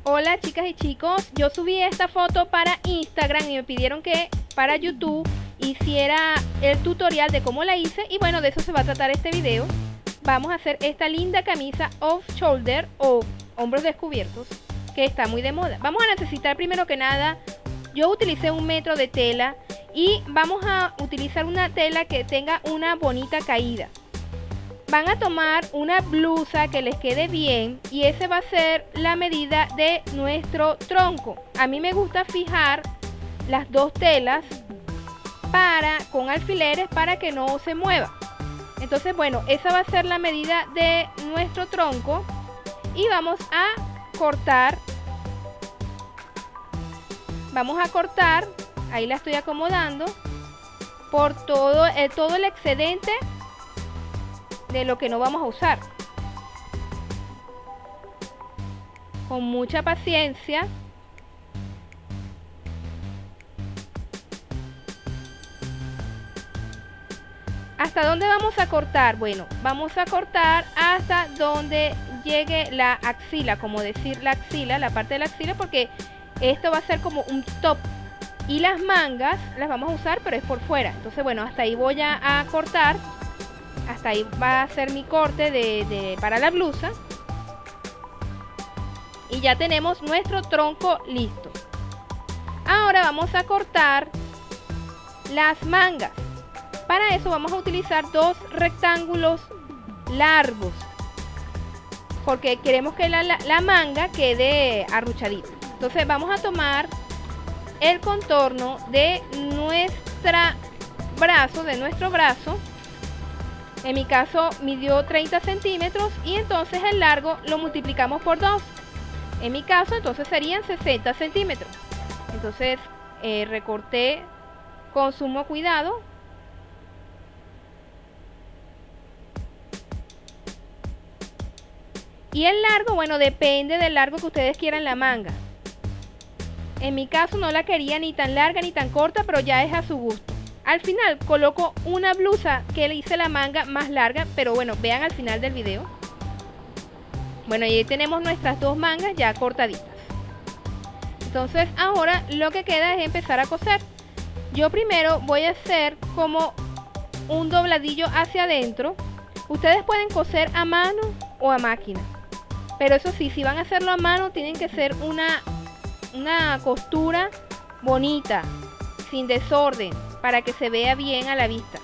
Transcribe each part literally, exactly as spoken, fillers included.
Hola chicas y chicos, yo subí esta foto para Instagram y me pidieron que para YouTube hiciera el tutorial de cómo la hice y bueno, de eso se va a tratar este video. Vamos a hacer esta linda camisa off shoulder o hombros descubiertos que está muy de moda. Vamos a necesitar primero que nada, yo utilicé un metro de tela y vamos a utilizar una tela que tenga una bonita caída. Van a tomar una blusa que les quede bien y ese va a ser la medida de nuestro tronco. A mí me gusta fijar las dos telas para con alfileres para que no se mueva. Entonces bueno, esa va a ser la medida de nuestro tronco y vamos a cortar. Vamos a cortar, ahí la estoy acomodando por todo, eh, todo el excedente de lo que no vamos a usar. Con mucha paciencia. ¿Hasta dónde vamos a cortar? Bueno, vamos a cortar hasta donde llegue la axila, como decir la axila, la parte de la axila, porque esto va a ser como un top. Y las mangas las vamos a usar, pero es por fuera. Entonces, bueno, hasta ahí voy a, a cortar. Hasta ahí va a ser mi corte de, de, para la blusa. Y ya tenemos nuestro tronco listo. Ahora vamos a cortar las mangas. Para eso vamos a utilizar dos rectángulos largos. Porque queremos que la, la, la manga quede arruchadita. Entonces vamos a tomar el contorno de nuestra brazo, de nuestro brazo. En mi caso midió treinta centímetros y entonces el largo lo multiplicamos por dos. En mi caso entonces serían sesenta centímetros. Entonces eh, recorté con sumo cuidado. Y el largo, bueno, depende del largo que ustedes quieran la manga. En mi caso no la quería ni tan larga ni tan corta, pero ya es a su gusto. Al final coloco una blusa que le hice la manga más larga, pero bueno, vean al final del video. Bueno, y ahí tenemos nuestras dos mangas ya cortaditas. Entonces ahora lo que queda es empezar a coser. Yo primero voy a hacer como un dobladillo hacia adentro. Ustedes pueden coser a mano o a máquina. Pero eso sí, si van a hacerlo a mano, tienen que ser una, una costura bonita, sin desorden, para que se vea bien a la vista.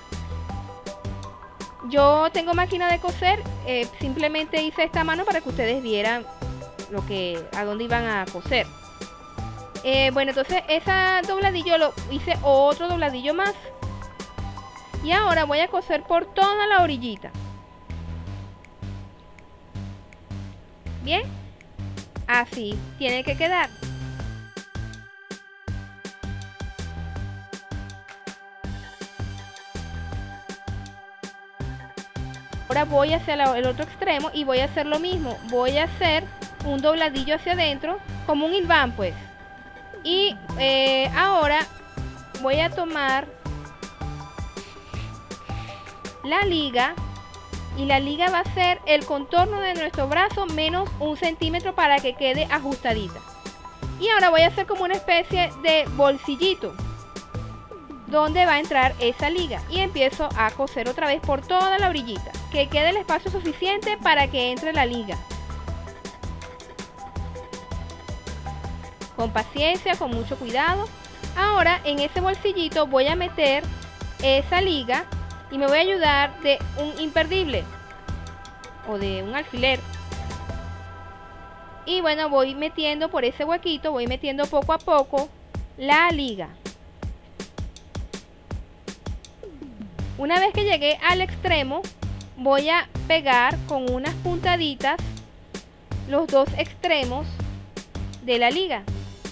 Yo tengo máquina de coser, eh, simplemente hice esta mano para que ustedes vieran lo que, a dónde iban a coser. Eh, bueno, entonces ese dobladillo lo hice otro dobladillo más. Y ahora voy a coser por toda la orillita. Bien, así tiene que quedar. Ahora voy hacia la, el otro extremo y voy a hacer lo mismo. Voy a hacer un dobladillo hacia adentro, como un hilván pues. Y eh, ahora voy a tomar la liga. Y la liga va a ser el contorno de nuestro brazo menos un centímetro para que quede ajustadita. Y ahora voy a hacer como una especie de bolsillito donde va a entrar esa liga. Y empiezo a coser otra vez por toda la orillita. Que quede el espacio suficiente para que entre la liga. Con paciencia, con mucho cuidado. Ahora en ese bolsillito voy a meter esa liga. Y me voy a ayudar de un imperdible o de un alfiler. Y bueno, voy metiendo por ese huequito, voy metiendo poco a poco la liga. Una vez que llegué al extremo, voy a pegar con unas puntaditas los dos extremos de la liga.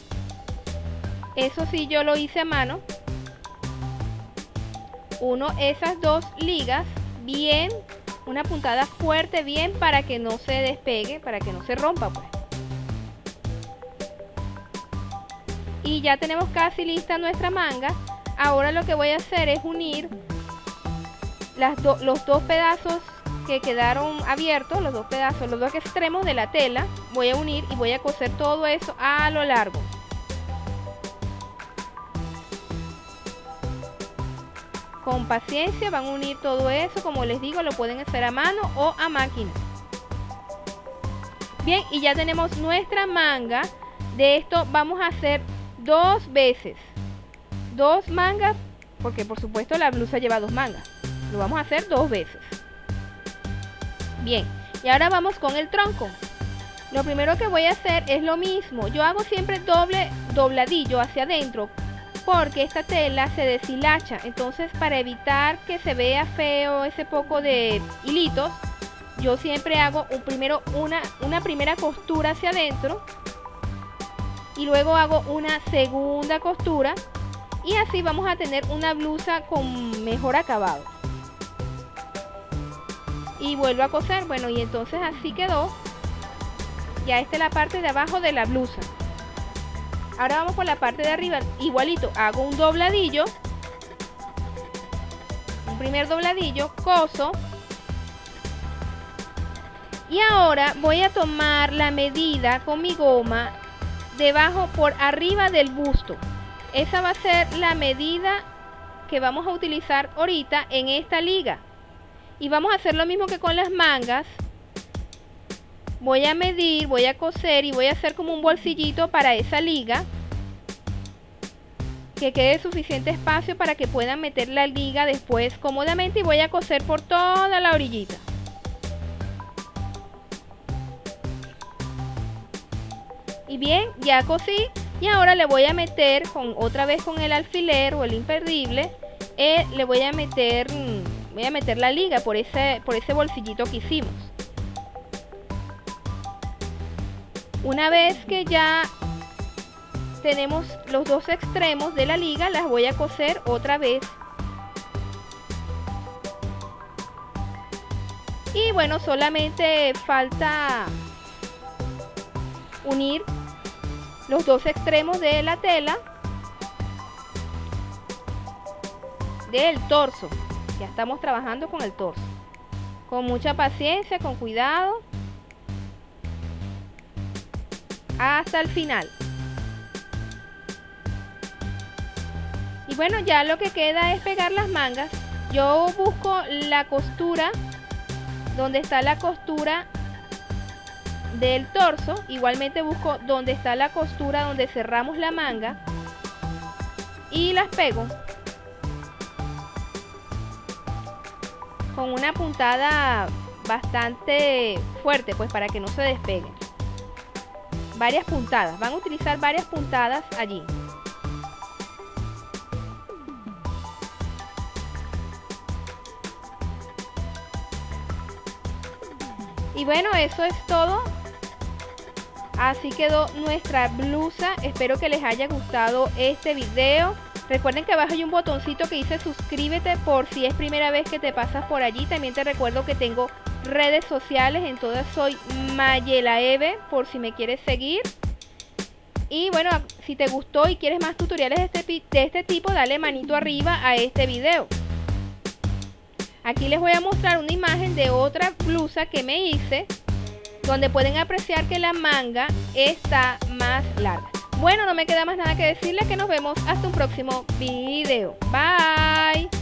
Eso sí, yo lo hice a mano. Uno, esas dos ligas, bien, una puntada fuerte, bien, para que no se despegue, para que no se rompa, pues. Y ya tenemos casi lista nuestra manga. Ahora lo que voy a hacer es unir las do, los dos pedazos que quedaron abiertos, los dos pedazos, los dos extremos de la tela, voy a unir y voy a coser todo eso a lo largo. Con paciencia van a unir todo eso, como les digo, lo pueden hacer a mano o a máquina. Bien, y ya tenemos nuestra manga. De esto vamos a hacer dos veces. Dos mangas, porque por supuesto la blusa lleva dos mangas. Lo vamos a hacer dos veces. Bien, y ahora vamos con el tronco. Lo primero que voy a hacer es lo mismo. Yo hago siempre doble dobladillo hacia adentro, porque esta tela se deshilacha. Entonces, para evitar que se vea feo ese poco de hilitos, yo siempre hago un primero una, una primera costura hacia adentro y luego hago una segunda costura, y así vamos a tener una blusa con mejor acabado. Y vuelvo a coser. Bueno, y entonces así quedó. Ya esta es la parte de abajo de la blusa. Ahora vamos por la parte de arriba. Igualito, hago un dobladillo, un primer dobladillo, coso, y ahora voy a tomar la medida con mi goma debajo por arriba del busto. Esa va a ser la medida que vamos a utilizar ahorita en esta liga. Y vamos a hacer lo mismo que con las mangas. Voy a medir, voy a coser y voy a hacer como un bolsillito para esa liga, que quede suficiente espacio para que puedan meter la liga después cómodamente, y voy a coser por toda la orillita. Y bien, ya cosí, y ahora le voy a meter con otra vez con el alfiler o el imperdible, eh, le voy a meter voy a meter la liga por ese, por ese bolsillito que hicimos. Una vez que ya tenemos los dos extremos de la liga, las voy a coser otra vez. Y bueno, solamente falta unir los dos extremos de la tela del torso. Ya estamos trabajando con el torso. Con mucha paciencia, con cuidado, hasta el final. Y bueno, ya lo que queda es pegar las mangas. Yo busco la costura, donde está la costura del torso. Igualmente busco donde está la costura donde cerramos la manga, y las pego con una puntada bastante fuerte, pues para que no se despeguen. Varias puntadas, van a utilizar varias puntadas allí. Y bueno, eso es todo. Así quedó nuestra blusa. Espero que les haya gustado este video. Recuerden que abajo hay un botoncito que dice suscríbete por si es primera vez que te pasas por allí. También te recuerdo que tengo redes sociales, en todas soy Mayela Eve, por si me quieres seguir. Y bueno, si te gustó y quieres más tutoriales de este, de este tipo, dale manito arriba a este video. Aquí les voy a mostrar una imagen de otra blusa que me hice, donde pueden apreciar que la manga está más larga. Bueno, no me queda más nada que decirles, que nos vemos hasta un próximo video. Bye.